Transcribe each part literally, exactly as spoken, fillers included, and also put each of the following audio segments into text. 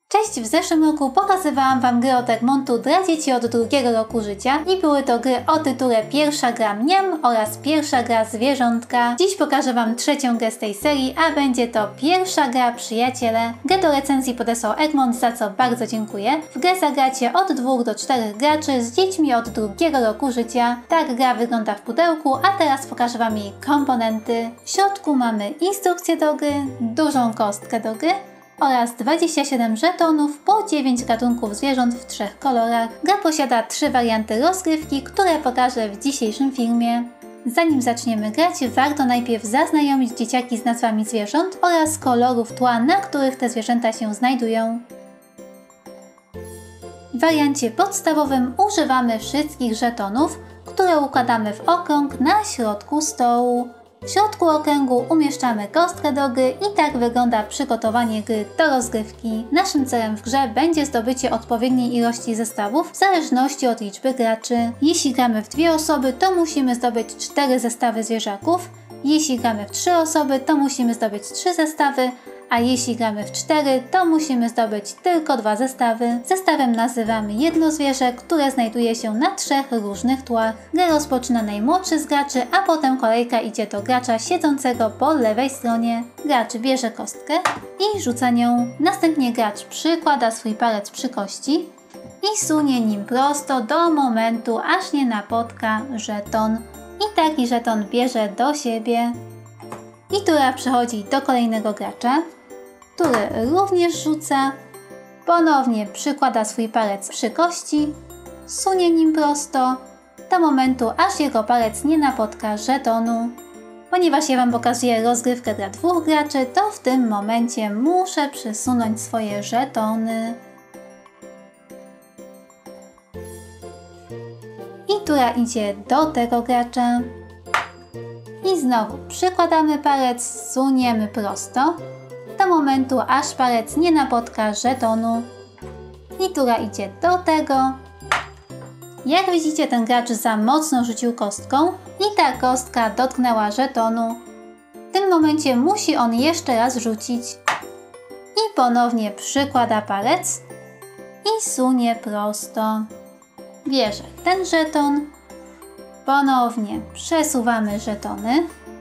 Cześć! W zeszłym roku pokazywałam Wam gry od Egmontu dla dzieci od drugiego roku życia i były to gry o tytule Pierwsza gra Mniam oraz Pierwsza gra Zwierzątka. Dziś pokażę Wam trzecią grę z tej serii, a będzie to Pierwsza gra Przyjaciele. Grę do recenzji podesłał Egmont, za co bardzo dziękuję. W grę zagracie od dwóch do czterech graczy z dziećmi od drugiego roku życia. Tak gra wygląda w pudełku, a teraz pokażę Wam jej komponenty. W środku mamy instrukcję do gry, dużą kostkę do gry oraz dwadzieścia siedem żetonów po dziewięć gatunków zwierząt w trzech kolorach. Gra posiada trzy warianty rozgrywki, które pokażę w dzisiejszym filmie. Zanim zaczniemy grać, warto najpierw zaznajomić dzieciaki z nazwami zwierząt oraz kolorów tła, na których te zwierzęta się znajdują. W wariancie podstawowym używamy wszystkich żetonów, które układamy w okrąg na środku stołu. W środku okręgu umieszczamy kostkę do gry i tak wygląda przygotowanie gry do rozgrywki. Naszym celem w grze będzie zdobycie odpowiedniej ilości zestawów w zależności od liczby graczy. Jeśli gramy w dwie osoby, to musimy zdobyć cztery zestawy zwierzaków. Jeśli gramy w trzy osoby, to musimy zdobyć trzy zestawy, a jeśli gramy w cztery, to musimy zdobyć tylko dwa zestawy. Zestawem nazywamy jedno zwierzę, które znajduje się na trzech różnych tłach. Grę rozpoczyna najmłodszy z graczy, a potem kolejka idzie do gracza siedzącego po lewej stronie. Gracz bierze kostkę i rzuca nią. Następnie gracz przykłada swój palec przy kości i sunie nim prosto do momentu, aż nie napotka żeton. I taki żeton bierze do siebie. I tura przechodzi do kolejnego gracza, który również rzuca, ponownie przykłada swój palec przy kości, sunie nim prosto, do momentu, aż jego palec nie napotka żetonu. Ponieważ ja Wam pokazuję rozgrywkę dla dwóch graczy, to w tym momencie muszę przesunąć swoje żetony. I tura idzie do tego gracza. I znowu przykładamy palec, suniemy prosto, do momentu, aż palec nie napotka żetonu. I tura idzie do tego. Jak widzicie, ten gracz za mocno rzucił kostką i ta kostka dotknęła żetonu. W tym momencie musi on jeszcze raz rzucić. I ponownie przykłada palec i sunie prosto. Bierze ten żeton. Ponownie przesuwamy żetony.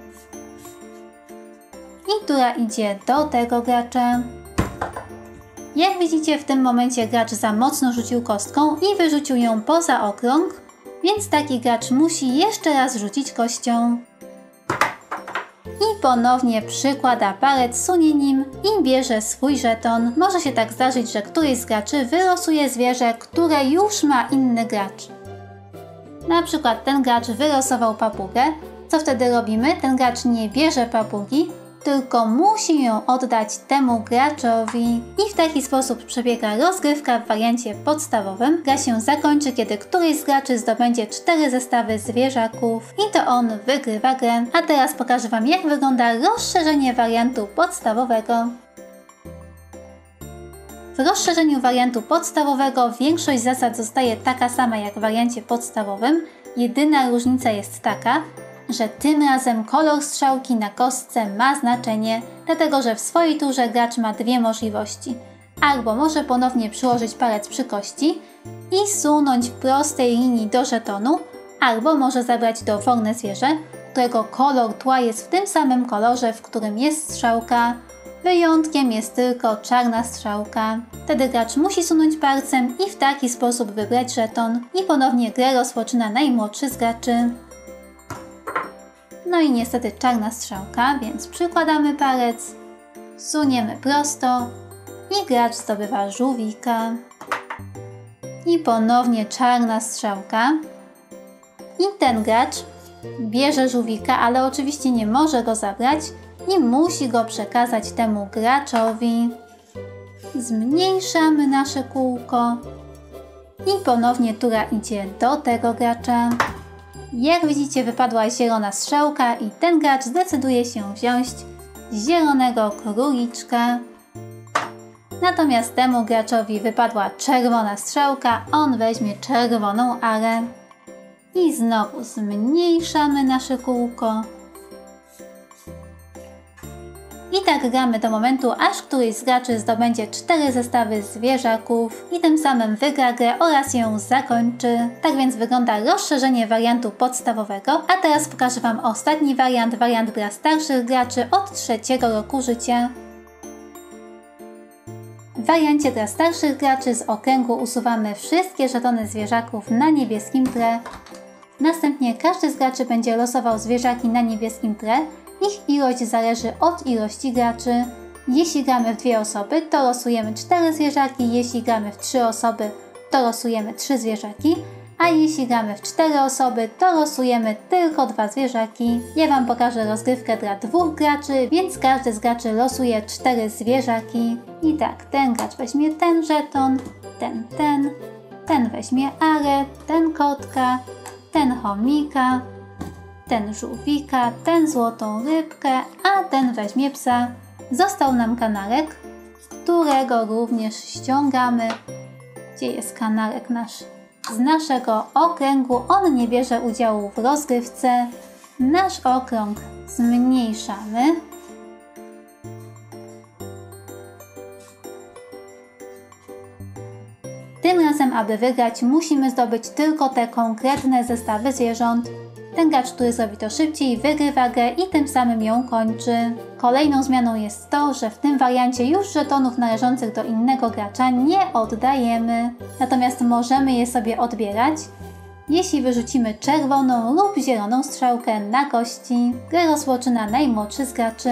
I tura idzie do tego gracza. Jak widzicie, w tym momencie gracz za mocno rzucił kostką i wyrzucił ją poza okrąg, więc taki gracz musi jeszcze raz rzucić kością. I ponownie przykłada palec, sunie nim i bierze swój żeton. Może się tak zdarzyć, że któryś z graczy wylosuje zwierzę, które już ma inny gracz. Na przykład ten gracz wylosował papugę. Co wtedy robimy? Ten gracz nie bierze papugi, tylko musi ją oddać temu graczowi. I w taki sposób przebiega rozgrywka w wariancie podstawowym. Gra się zakończy, kiedy któryś z graczy zdobędzie cztery zestawy zwierzaków i to on wygrywa grę. A teraz pokażę Wam, jak wygląda rozszerzenie wariantu podstawowego. W rozszerzeniu wariantu podstawowego większość zasad zostaje taka sama jak w wariancie podstawowym. Jedyna różnica jest taka, że tym razem kolor strzałki na kostce ma znaczenie, dlatego że w swojej turze gracz ma dwie możliwości. Albo może ponownie przyłożyć palec przy kości i sunąć w prostej linii do żetonu, albo może zabrać dowolne zwierzę, którego kolor tła jest w tym samym kolorze, w którym jest strzałka. Wyjątkiem jest tylko czarna strzałka. Wtedy gracz musi sunąć palcem i w taki sposób wybrać żeton. I ponownie grę rozpoczyna najmłodszy z graczy. No i niestety czarna strzałka, więc przykładamy palec, suniemy prosto i gracz zdobywa żółwika. I ponownie czarna strzałka. I ten gracz bierze żółwika, ale oczywiście nie może go zabrać i musi go przekazać temu graczowi. Zmniejszamy nasze kółko i ponownie tura idzie do tego gracza. Jak widzicie, wypadła zielona strzałka i ten gracz zdecyduje się wziąć zielonego króliczka. Natomiast temu graczowi wypadła czerwona strzałka, on weźmie czerwoną arę. I znowu zmniejszamy nasze kółko. I tak gramy do momentu, aż któryś z graczy zdobędzie cztery zestawy zwierzaków i tym samym wygra grę oraz ją zakończy. Tak więc wygląda rozszerzenie wariantu podstawowego. A teraz pokażę Wam ostatni wariant, wariant dla starszych graczy od trzeciego roku życia. W wariancie dla starszych graczy z okręgu usuwamy wszystkie żetony zwierzaków na niebieskim tle. Następnie każdy z graczy będzie losował zwierzaki na niebieskim tle. Ich ilość zależy od ilości graczy. Jeśli gramy w dwie osoby, to losujemy cztery zwierzaki, jeśli gramy w trzy osoby, to losujemy trzy zwierzaki, a jeśli gramy w cztery osoby, to losujemy tylko dwa zwierzaki. Ja Wam pokażę rozgrywkę dla dwóch graczy, więc każdy z graczy losuje cztery zwierzaki. I tak, ten gracz weźmie ten żeton, ten, ten, ten weźmie arę, ten kotka, ten chomika, ten żółwika, ten złotą rybkę, a ten weźmie psa. Został nam kanarek, którego również ściągamy. Gdzie jest kanarek nasz? Z naszego okręgu. On nie bierze udziału w rozgrywce. Nasz okrąg zmniejszamy. Tym razem, aby wygrać, musimy zdobyć tylko te konkretne zestawy zwierząt. Ten gracz, który zrobi to szybciej, wygrywa grę i tym samym ją kończy. Kolejną zmianą jest to, że w tym wariancie już żetonów należących do innego gracza nie oddajemy. Natomiast możemy je sobie odbierać, jeśli wyrzucimy czerwoną lub zieloną strzałkę na kości. Grę rozpoczyna najmłodszy z graczy.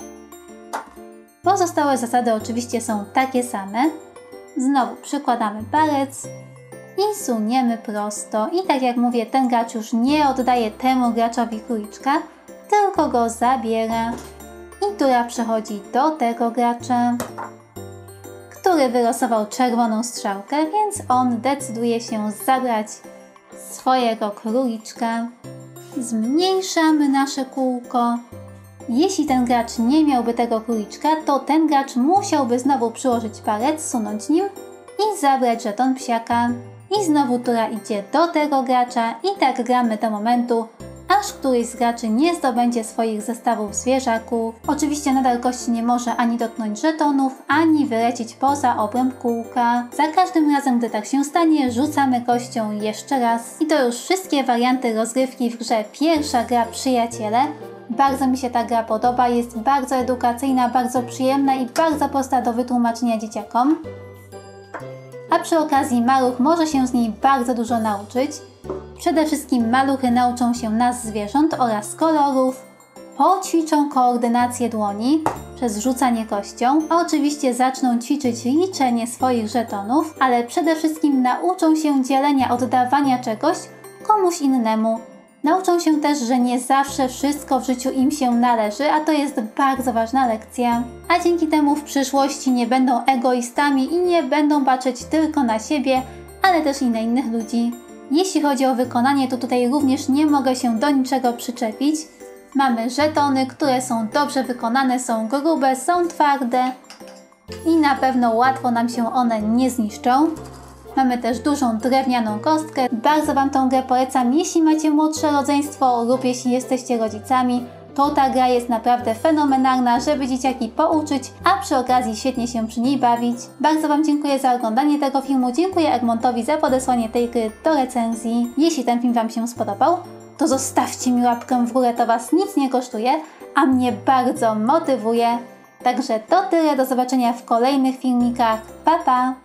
Pozostałe zasady oczywiście są takie same. Znowu przykładamy palec i suniemy prosto. I tak jak mówię, ten gracz już nie oddaje temu graczowi króliczka, tylko go zabiera. I tura przechodzi do tego gracza, który wylosował czerwoną strzałkę, więc on decyduje się zabrać swojego króliczka. Zmniejszamy nasze kółko. Jeśli ten gracz nie miałby tego króliczka, to ten gracz musiałby znowu przyłożyć palec, sunąć nim i zabrać żeton psiaka. I znowu tura idzie do tego gracza i tak gramy do momentu, aż któryś z graczy nie zdobędzie swoich zestawów zwierzaków. Oczywiście nadal kość nie może ani dotknąć żetonów, ani wylecieć poza obręb kółka. Za każdym razem, gdy tak się stanie, rzucamy kością jeszcze raz. I to już wszystkie warianty rozgrywki w grze Pierwsza gra Przyjaciele. Bardzo mi się ta gra podoba, jest bardzo edukacyjna, bardzo przyjemna i bardzo prosta do wytłumaczenia dzieciakom. A przy okazji maluch może się z niej bardzo dużo nauczyć. Przede wszystkim maluchy nauczą się nazw zwierząt oraz kolorów, poćwiczą koordynację dłoni przez rzucanie kością, a oczywiście zaczną ćwiczyć liczenie swoich żetonów, ale przede wszystkim nauczą się dzielenia, oddawania czegoś komuś innemu. Nauczą się też, że nie zawsze wszystko w życiu im się należy, a to jest bardzo ważna lekcja. A dzięki temu w przyszłości nie będą egoistami i nie będą patrzeć tylko na siebie, ale też i na innych ludzi. Jeśli chodzi o wykonanie, to tutaj również nie mogę się do niczego przyczepić. Mamy żetony, które są dobrze wykonane, są grube, są twarde i na pewno łatwo nam się one nie zniszczą. Mamy też dużą drewnianą kostkę. Bardzo Wam tą grę polecam, jeśli macie młodsze rodzeństwo lub jeśli jesteście rodzicami, to ta gra jest naprawdę fenomenalna, żeby dzieciaki pouczyć, a przy okazji świetnie się przy niej bawić. Bardzo Wam dziękuję za oglądanie tego filmu, dziękuję Egmontowi za podesłanie tej gry do recenzji. Jeśli ten film Wam się spodobał, to zostawcie mi łapkę w górę, to Was nic nie kosztuje, a mnie bardzo motywuje. Także to tyle, do zobaczenia w kolejnych filmikach. Pa, pa!